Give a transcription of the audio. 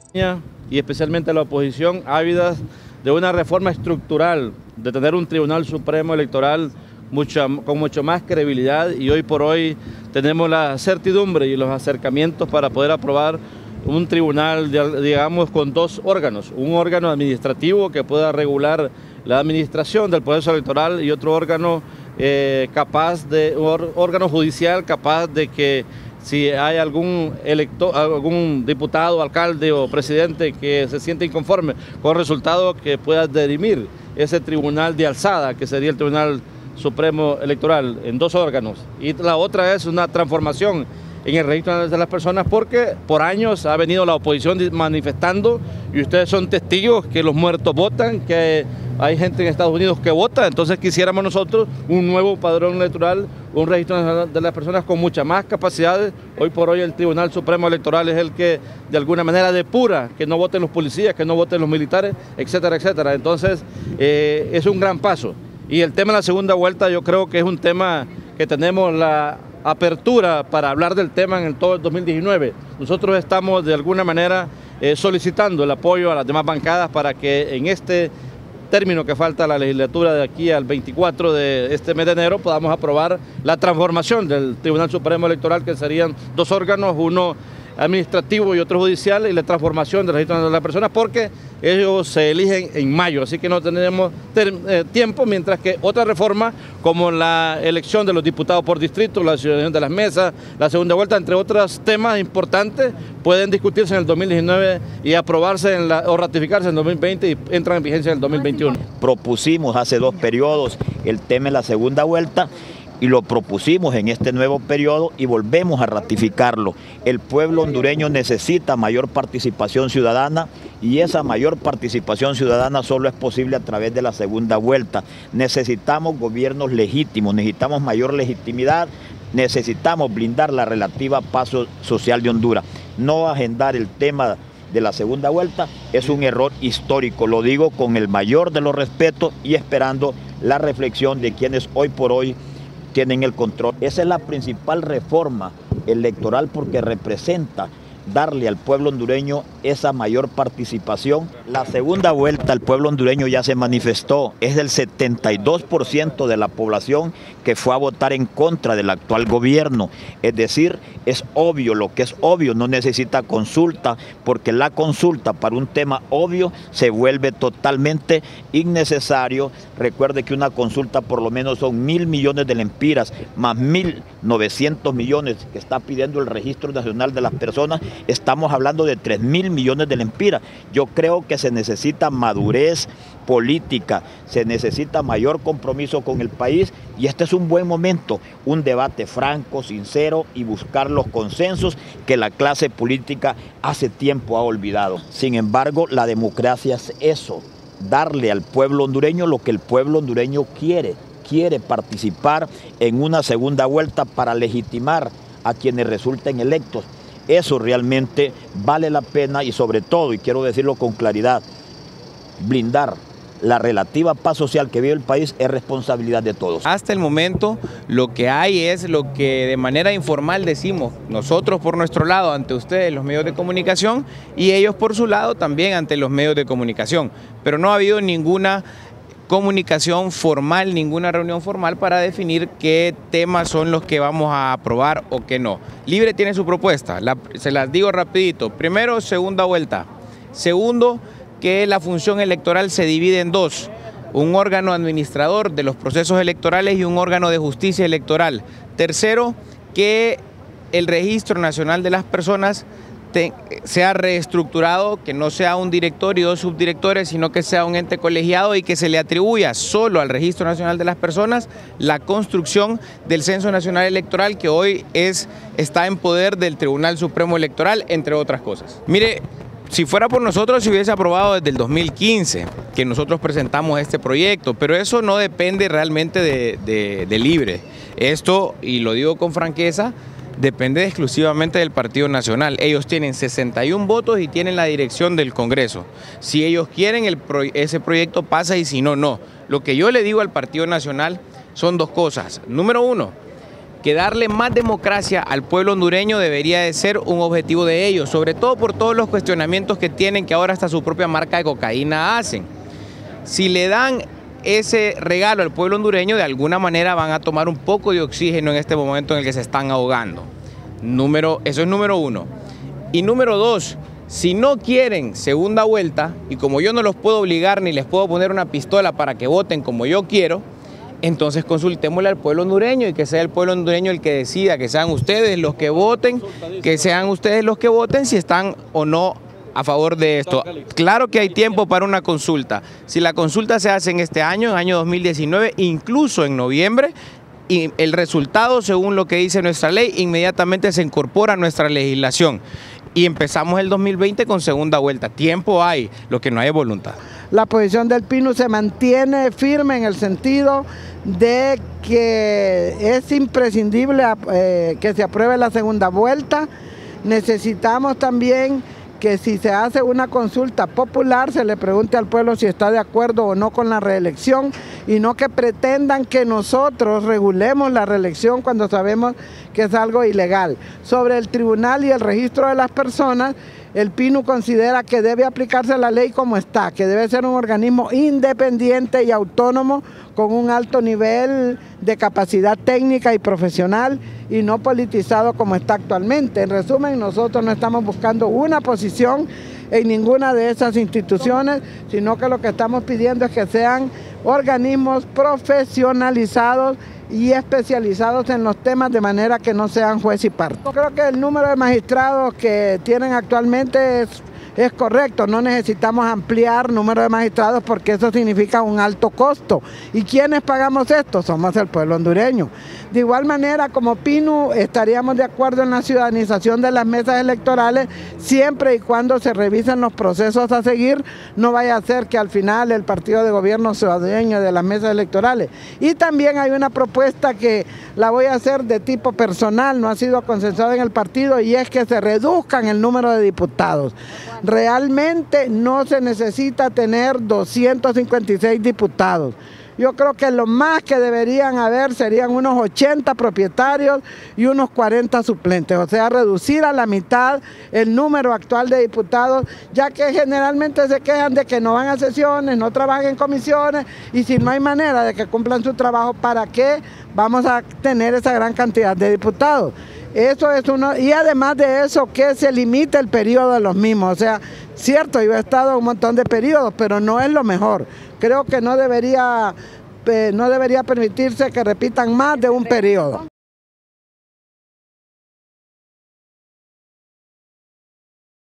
y especialmente la oposición ávidas de una reforma estructural, de tener un Tribunal Supremo Electoral con mucho más credibilidad, y hoy por hoy tenemos la certidumbre y los acercamientos para poder aprobar un tribunal, digamos, con dos órganos: un órgano administrativo que pueda regular la administración del proceso electoral y otro órgano órgano judicial capaz de que si hay algún diputado, alcalde o presidente que se siente inconforme con el resultado, que pueda dirimir ese tribunal de alzada, que sería el Tribunal Supremo Electoral, en dos órganos. Y la otra es una transformación en el registro de las personas, porque por años ha venido la oposición manifestando, y ustedes son testigos, que los muertos votan, que hay gente en Estados Unidos que vota. Entonces quisiéramos nosotros un nuevo padrón electoral, un registro de las personas con muchas más capacidades. Hoy por hoy el Tribunal Supremo Electoral es el que de alguna manera depura que no voten los policías, que no voten los militares, etcétera, etcétera. Entonces es un gran paso. Y el tema de la segunda vuelta, yo creo que es un tema que tenemos la apertura para hablar del tema en todo el 2019. Nosotros estamos de alguna manera solicitando el apoyo a las demás bancadas para que en este término que falta la legislatura de aquí al 24 de este mes de enero podamos aprobar la transformación del Tribunal Supremo Electoral, que serían dos órganos, uno administrativo y otro judicial, y la transformación del registro de las personas, porque ellos se eligen en mayo, así que no tenemos tiempo, mientras que otra reforma como la elección de los diputados por distrito, la ciudadanía de las mesas, la segunda vuelta, entre otros temas importantes, pueden discutirse en el 2019 y aprobarse o ratificarse en el 2020 y entran en vigencia en el 2021. Propusimos hace 2 periodos el tema de la segunda vuelta, y lo propusimos en este nuevo periodo y volvemos a ratificarlo. El pueblo hondureño necesita mayor participación ciudadana, y esa mayor participación ciudadana solo es posible a través de la segunda vuelta. Necesitamos gobiernos legítimos, necesitamos mayor legitimidad, necesitamos blindar la relativa paz social de Honduras. No agendar el tema de la segunda vuelta es un error histórico, lo digo con el mayor de los respetos y esperando la reflexión de quienes hoy por hoy tienen el control. Esa es la principal reforma electoral, porque representa darle al pueblo hondureño esa mayor participación. La segunda vuelta, el pueblo hondureño ya se manifestó, es del 72% de la población que fue a votar en contra del actual gobierno. Es decir, es obvio, lo que es obvio no necesita consulta, porque la consulta para un tema obvio se vuelve totalmente innecesario. Recuerde que una consulta por lo menos son 1.000 millones de lempiras, más 1.900 millones que está pidiendo el Registro Nacional de las Personas. Estamos hablando de 3.000 millones de lempiras. Yo creo que se necesita madurez política, se necesita mayor compromiso con el país, y este es un buen momento, un debate franco, sincero, y buscar los consensos que la clase política hace tiempo ha olvidado. Sin embargo, la democracia es eso, darle al pueblo hondureño lo que el pueblo hondureño quiere participar en una segunda vuelta para legitimar a quienes resulten electos. Eso realmente vale la pena, y sobre todo, y quiero decirlo con claridad, blindar la relativa paz social que vive el país es responsabilidad de todos. Hasta el momento lo que hay es lo que de manera informal decimos nosotros por nuestro lado ante ustedes, los medios de comunicación, y ellos por su lado también ante los medios de comunicación, pero no ha habido ninguna comunicación formal, ninguna reunión formal para definir qué temas son los que vamos a aprobar o qué no. Libre tiene su propuesta, se las digo rapidito. Primero, segunda vuelta. Segundo, que la función electoral se divide en dos: un órgano administrador de los procesos electorales y un órgano de justicia electoral. Tercero, que el Registro Nacional de las Personas sea reestructurado, que no sea un director y 2 subdirectores, sino que sea un ente colegiado, y que se le atribuya solo al Registro Nacional de las Personas la construcción del Censo Nacional Electoral, que hoy está en poder del Tribunal Supremo Electoral, entre otras cosas. Mire, si fuera por nosotros se hubiese aprobado desde el 2015, que nosotros presentamos este proyecto, pero eso no depende realmente de Libre. Esto, y lo digo con franqueza, depende exclusivamente del Partido Nacional. Ellos tienen 61 votos y tienen la dirección del Congreso. Si ellos quieren, ese proyecto pasa, y si no, no. Lo que yo le digo al Partido Nacional son 2 cosas. Número 1, que darle más democracia al pueblo hondureño debería de ser un objetivo de ellos, sobre todo por todos los cuestionamientos que tienen, que ahora hasta su propia marca de cocaína hacen. Si le dan ese regalo al pueblo hondureño, de alguna manera van a tomar un poco de oxígeno en este momento en el que se están ahogando. Eso es número uno. Y número dos, si no quieren segunda vuelta, y como yo no los puedo obligar ni les puedo poner una pistola para que voten como yo quiero, entonces consultémosle al pueblo hondureño y que sea el pueblo hondureño el que decida, que sean ustedes los que voten, si están o no a favor de esto. Claro que hay tiempo para una consulta. Si la consulta se hace en este año, en año 2019, incluso en noviembre, y el resultado, según lo que dice nuestra ley, inmediatamente se incorpora a nuestra legislación. Y empezamos el 2020 con segunda vuelta. Tiempo hay, lo que no hay es voluntad. La posición del PINU se mantiene firme en el sentido de que es imprescindible que se apruebe la segunda vuelta. Necesitamos también que si se hace una consulta popular se le pregunte al pueblo si está de acuerdo o no con la reelección, y no que pretendan que nosotros regulemos la reelección cuando sabemos que es algo ilegal. Sobre el tribunal y el registro de las personas, el PINU considera que debe aplicarse la ley como está, que debe ser un organismo independiente y autónomo con un alto nivel de capacidad técnica y profesional y no politizado como está actualmente. En resumen, nosotros no estamos buscando una posición en ninguna de esas instituciones, sino que lo que estamos pidiendo es que sean organismos profesionalizados y especializados en los temas, de manera que no sean juez y parte. Yo creo que el número de magistrados que tienen actualmente es correcto, no necesitamos ampliar número de magistrados porque eso significa un alto costo. ¿Y quiénes pagamos esto? Somos el pueblo hondureño. De igual manera, como PINU, estaríamos de acuerdo en la ciudadanización de las mesas electorales siempre y cuando se revisen los procesos a seguir. No vaya a ser que al final el partido de gobierno sea dueño de las mesas electorales. Y también hay una propuesta que la voy a hacer de tipo personal, no ha sido consensuada en el partido, y es que se reduzcan el número de diputados. Realmente no se necesita tener 256 diputados. Yo creo que lo más que deberían haber serían unos 80 propietarios y unos 40 suplentes, o sea, reducir a la mitad el número actual de diputados, ya que generalmente se quejan de que no van a sesiones, no trabajan en comisiones, y si no hay manera de que cumplan su trabajo, ¿para qué vamos a tener esa gran cantidad de diputados? Eso es uno, y además de eso, que se limite el periodo de los mismos. O sea, cierto, yo he estado en un montón de periodos, pero no es lo mejor. Creo que no debería permitirse que repitan más de un periodo.